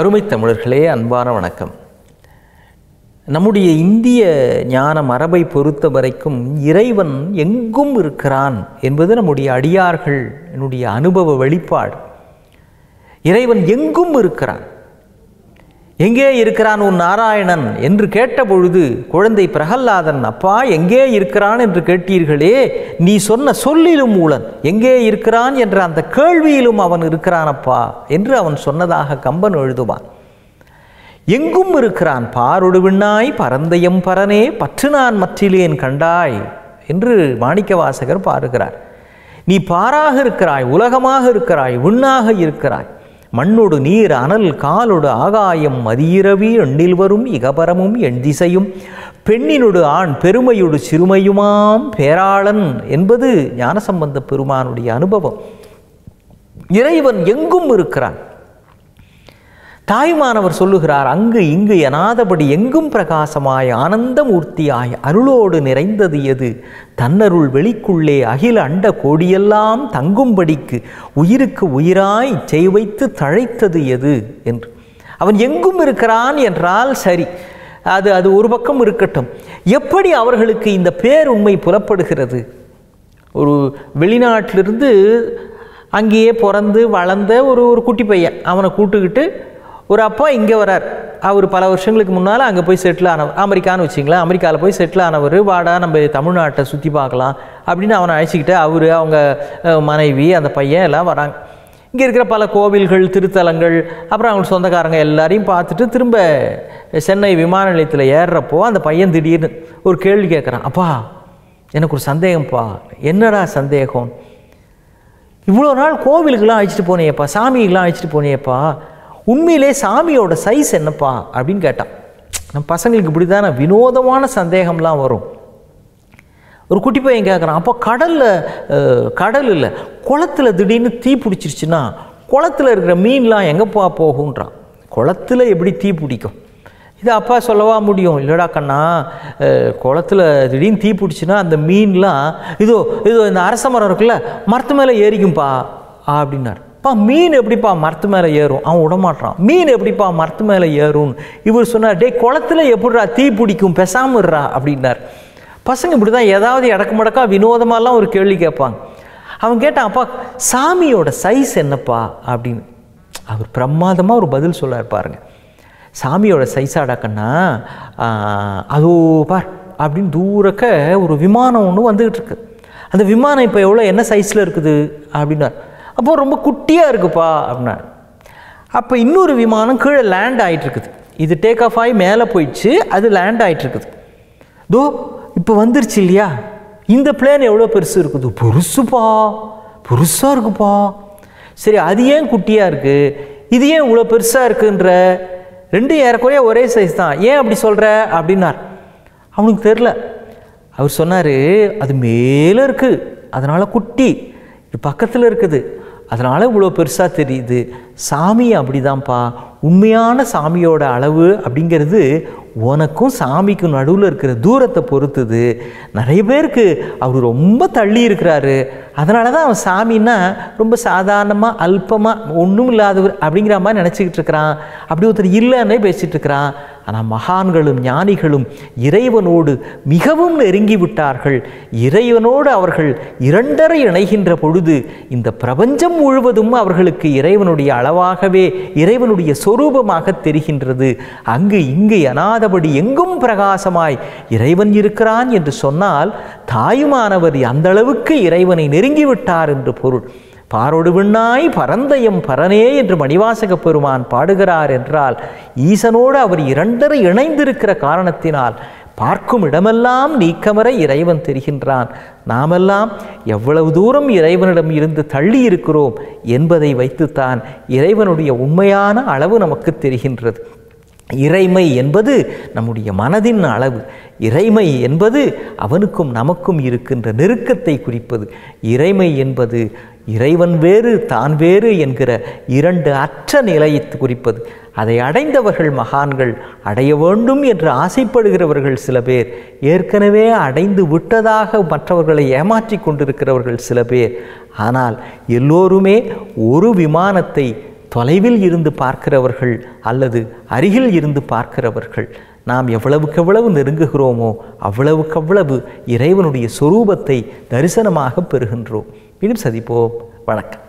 அருமை தமிழர்களே, அன்பான வணக்கம். நம்முடைய இந்திய ஞான மரபை பொறுத்த வரைக்கும் இறைவன் எங்கும் இருக்கிறான் என்பது நம்முடைய அடியார்கள் என்னுடைய அனுபவ வெளிப்பாடு. இறைவன் எங்கும் இருக்கிறான். எங்கே இருக்கிறான் உன் நாராயணன் என்று கேட்டபொழுது குழந்தை பிரகல்லாதன், அப்பா எங்கே இருக்கிறான் என்று கேட்டீர்களே, நீ சொன்ன சொல்லிலும் மூலன் எங்கே இருக்கிறான் என்ற அந்த கேள்வியிலும் அவன் இருக்கிறானப்பா என்று அவன் சொன்னதாக கம்பன் எழுதுவான். எங்கும் இருக்கிறான் பாரொடு விண்ணாய் பரந்தயம் பரனே பற்று நான் மற்றிலேன் கண்டாய் என்று மாணிக்கவாசகர் பாடுகிறார். நீ பாராக இருக்கிறாய், உலகமாக இருக்கிறாய், விண்ணாக இருக்கிறாய். மண்ணொடு நீர் அனல் காலொடு ஆகாயம் மதியிரவி எண்ணில் வரும் இகபரமும் எண் திசையும் பெண்ணினொடு ஆண் பெருமையொடு சிறுமையுமாம் பேராளன் என்பது ஞானசம்பந்த பெருமானுடைய அனுபவம். இறைவன் எங்கும் இருக்கிறான். தாயுமானவர் சொல்லுகிறார், அங்கு இங்கு எனாதபடி எங்கும் பிரகாசமாய் ஆனந்தமூர்த்தியாய் அருளோடு நிறைந்தது எது, தன்னருள் வெளிக்குள்ளே அகில அண்ட கோடியெல்லாம் தங்கும்படிக்கு உயிருக்கு உயிராய் செய்வைத்து தழைத்தது எது என்று. அவன் எங்கும் இருக்கிறான் என்றால் சரி, அது ஒரு பக்கம் இருக்கட்டும். எப்படி அவர்களுக்கு இந்த பேருண்மை புலப்படுகிறது? ஒரு வெளிநாட்டிலிருந்து அங்கேயே பிறந்து வளர்ந்த ஒரு குட்டி பையன், அவனை கூட்டுக்கிட்டு ஒரு அப்பா இங்கே வரார். அவர் பல வருஷங்களுக்கு முன்னால் அங்கே போய் செட்டில் ஆனவர், அமெரிக்கான்னு வச்சிங்களேன். அமெரிக்காவில் போய் செட்டில் ஆனவர், வாடா நம்ம தமிழ்நாட்டை சுற்றி பார்க்கலாம் அப்படின்னு அவனை அழைச்சிக்கிட்டு அவர், அவங்க மனைவி, அந்த பையன் எல்லாம் வராங்க. இங்கே இருக்கிற பல கோவில்கள், திருத்தலங்கள், அப்புறம் அவங்க சொந்தக்காரங்க எல்லாரையும் பார்த்துட்டு திரும்ப சென்னை விமான நிலையத்தில் ஏறுறப்போ அந்த பையன் திடீர்னு ஒரு கேள்வி கேட்குறான். அப்பா எனக்கு ஒரு சந்தேகம்ப்பா. என்னடா சந்தேகம்? இவ்வளோ நாள் கோவிலுக்கெல்லாம் அழைச்சிட்டு போனேப்பா, சாமிக்கெல்லாம் அழைச்சிட்டு போனேப்பா, உண்மையிலே சாமியோட சைஸ் என்னப்பா அப்படின்னு கேட்டான். நம்ம பசங்களுக்கு இப்படி தானே வினோதமான சந்தேகம்லாம் வரும். ஒரு குட்டி பையன் கேட்குறான், அப்போ கடல் இல்லை குளத்தில் திடீர்னு தீ பிடிச்சிருச்சுன்னா குளத்தில் இருக்கிற மீன்லாம் எங்கேப்பா போகுன்றான். குளத்தில் எப்படி தீ பிடிக்கும்? இது அப்பா சொல்லவா முடியும்? இல்லைடா கண்ணா, குளத்தில் திடீர்னு தீ பிடிச்சின்னா அந்த மீன்லாம் இதோ இந்த அரச மரம் இருக்குல்ல, மரத்து மேலே ஏறிக்கும்பா அப்படின்னார். மீன் எப்படிப்பா மரத்து மேலே ஏறும்? அவன் விடமாட்டான். மீன் எப்படிப்பா மரத்து மேலே ஏறும்னு இவர் சொன்னார். டே குளத்தில் எப்படிரா தீ பிடிக்கும், பெசாமறா அப்படின்னார். பசங்க இப்படி தான் ஏதாவது இடக்கு மடக்கா வினோதமாலாம் ஒரு கேள்வி கேட்பாங்க. அவன் கேட்டான், அப்பா சாமியோட சைஸ் என்னப்பா அப்படின்னு. அவர் பிரமாதமாக ஒரு பதில் சொல்லார் பாருங்க. சாமியோட சைஸாடாக்கண்ணா, அதோ பார் அப்படின்னு தூரக்க ஒரு விமானம் ஒன்று வந்துக்கிட்டு இருக்கு. அந்த விமானம் இப்போ எவ்வளோ என்ன சைஸில் இருக்குது அப்படின்னார். அப்போது ரொம்ப குட்டியாக இருக்குப்பா அப்படின்னா. அப்போ இன்னொரு விமானம் கீழே லேண்ட் ஆகிட்டுருக்குது. இது டேக் ஆஃப் ஆகி மேலே போயிடுச்சு, அது லேண்ட் ஆகிட்டுருக்குது. தோ இப்போ வந்துருச்சு இல்லையா, இந்த பிளேன் எவ்வளோ பெருசு இருக்குது? பெருசாக இருக்குப்பா. சரி, அது ஏன் குட்டியாக இருக்குது, இது ஏன் இவ்வளோ பெருசாக இருக்குன்ற? ரெண்டும் ஏறக்குறைய ஒரே சைஸ் தான், ஏன் அப்படி சொல்கிற அப்படின்னார். அவனுக்கு தெரில. அவர் சொன்னார், அது மேலே இருக்குது அதனால் குட்டி, இது பக்கத்தில் இருக்குது அதனால் இவ்வளோ பெருசாக தெரியுது. சாமி அப்படிதான்ப்பா. உண்மையான சாமியோட அளவு அப்படிங்கிறது உனக்கும் சாமிக்கும் நடுவில் இருக்கிற தூரத்தை பொறுத்துது. நிறைய பேருக்கு அவர் ரொம்ப தள்ளி இருக்கிறாரு, அதனால தான் அவன் சாமின்னா ரொம்ப சாதாரணமாக அல்பமாக ஒன்றும் இல்லாதவர் அப்படிங்கிற மாதிரி நினச்சிக்கிட்டு இருக்கிறான். அப்படி ஒருத்தர் இல்லைன்னே பேசிகிட்டு இருக்கிறான். ஆனால் மகான்களும் ஞானிகளும் இறைவனோடு மிகவும் நெருங்கி விட்டார்கள். இறைவனோடு அவர்கள் இரண்டரை இணைகின்ற பொழுது இந்த பிரபஞ்சம் முழுவதும் அவர்களுக்கு இறைவனுடைய அளவாகவே, இறைவனுடைய சொரூபமாக தெரிகின்றது. அங்கு இங்கு எனாதபடி எங்கும் பிரகாசமாய் இறைவன் இருக்கிறான் என்று சொன்னால் தாயுமானவர் அந்த அளவுக்கு இறைவனை நெருங்கிவிட்டார் என்று பொருள். பாரொடு விண்ணாய் பரந்தயம் பரனே என்று மணிவாசக பெருமான் பாடுகிறார் என்றால், ஈசனோடு அவர் இரண்டரை இணைந்திருக்கிற காரணத்தினால் பார்க்கும் இடமெல்லாம் நீக்கமற இறைவன் தெரிகின்றான். நாமெல்லாம் எவ்வளவு தூரம் இறைவனிடம் இருந்து தள்ளி இருக்கிறோம் என்பதை வைத்துத்தான் இறைவனுடைய உண்மையான அளவு நமக்கு தெரிகின்றது. இறைமை என்பது நம்முடைய மனதின் அளவு. இறைமை என்பது அவனுக்கும் நமக்கும் இருக்கின்ற நெருக்கத்தை குறிப்பது. இறைமை என்பது இறைவன் வேறு தான் வேறு என்கிற இரண்டு அற்ற நிலையை குறிப்பது. அதை அடைந்தவர்கள் மகான்கள், அடைய வேண்டும் என்று ஆசைப்படுகிறவர்கள் சில பேர், ஏற்கனவே அடைந்து விட்டதாக மற்றவர்களை ஏமாற்றி கொண்டிருக்கிறவர்கள் சில பேர். ஆனால் எல்லோருமே ஒரு விமானத்தை தொலைவில் இருந்து பார்க்கிறவர்கள் அல்லது அருகில் இருந்து பார்க்கிறவர்கள் நாம் எவ்வளவுக்கெவ்வளவு நெருங்குகிறோமோ அவ்வளவுக்கவ்வளவு இறைவனுடைய சொரூபத்தை தரிசனமாக பெறுகின்றோம். மீண்டும் சந்திப்போம். வணக்கம்.